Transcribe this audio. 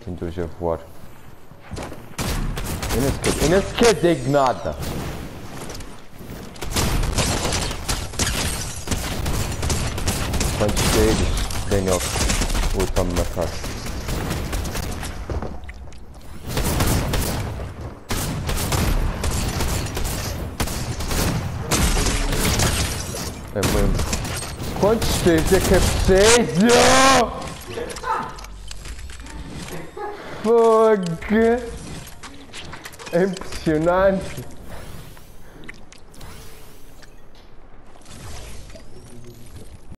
Quinto já voar. Eu nem sequer digo nada. Quantos deles? Ganhou. Ou está-me a matar. É mesmo. Quantos deles é que é preciso? Fogo! É impressionante!